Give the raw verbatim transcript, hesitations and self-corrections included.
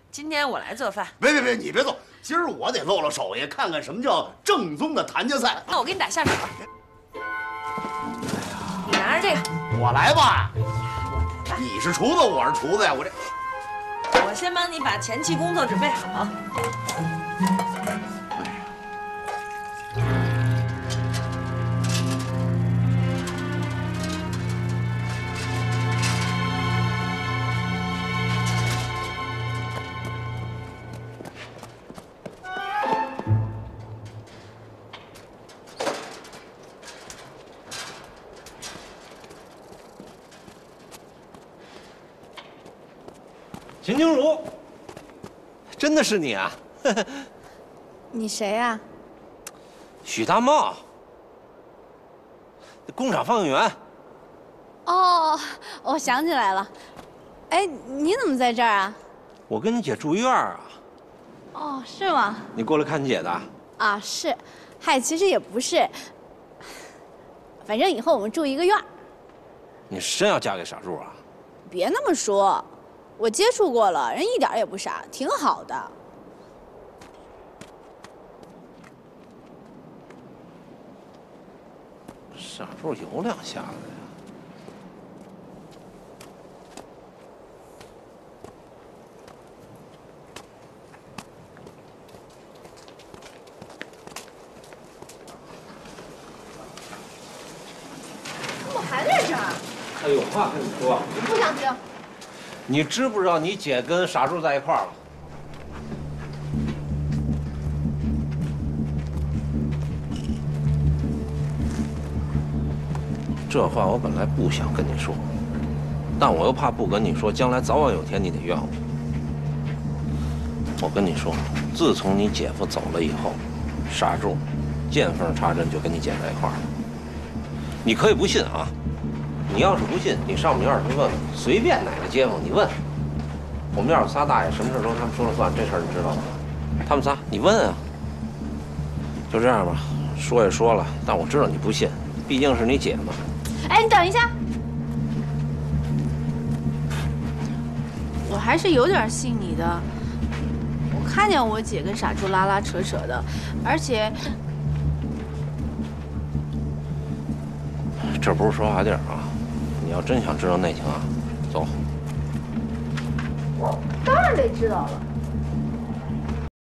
今天我来做饭。 别别别，你别做，今儿我得露露手艺，看看什么叫正宗的谭家菜。 那我给你打下手。你拿着这个， 我来吧。你是厨子，我是厨子呀，我这。 我先帮你把前期工作准备好。 秦清如，真的是你啊！ 你谁呀？ 许大茂，工厂放映员。 哦，我想起来了。哎，你怎么在这儿啊？ 我跟你姐住一院啊。 哦，是吗？ 你过来看你姐的？ 啊，是。嗨，其实也不是。反正以后我们住一个院儿。 你是真要嫁给傻柱啊？ 别那么说。我接触过了，人一点也不傻，挺好的。 傻柱有两下子呀。 怎么还在这儿？ 他有话跟你说。 不想听。 你知不知道你姐跟傻柱在一块儿了？这话我本来不想跟你说，但我又怕不跟你说，将来早晚有天你得怨我。我跟你说，自从你姐夫走了以后，傻柱见缝插针就跟你姐在一块儿了。你可以不信啊。你要是不信，你上我们院去问问，随便哪个街坊你问，我们院有仨大爷，什么事都是他们说了算，这事儿你知道吗？他们仨，你问啊。就这样吧，说也说了，但我知道你不信，毕竟是你姐嘛。 哎，你等一下，我还是有点信你的。我看见我姐跟傻柱拉拉扯扯的，而且这不是说话地儿啊。你要真想知道内情啊，走。 当然得知道了。